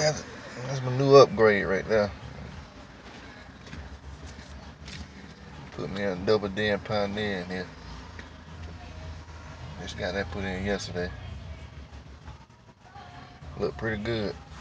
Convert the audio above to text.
That's my new upgrade right there. Put me a double den Pioneer in here. Just got that put in yesterday. Look pretty good.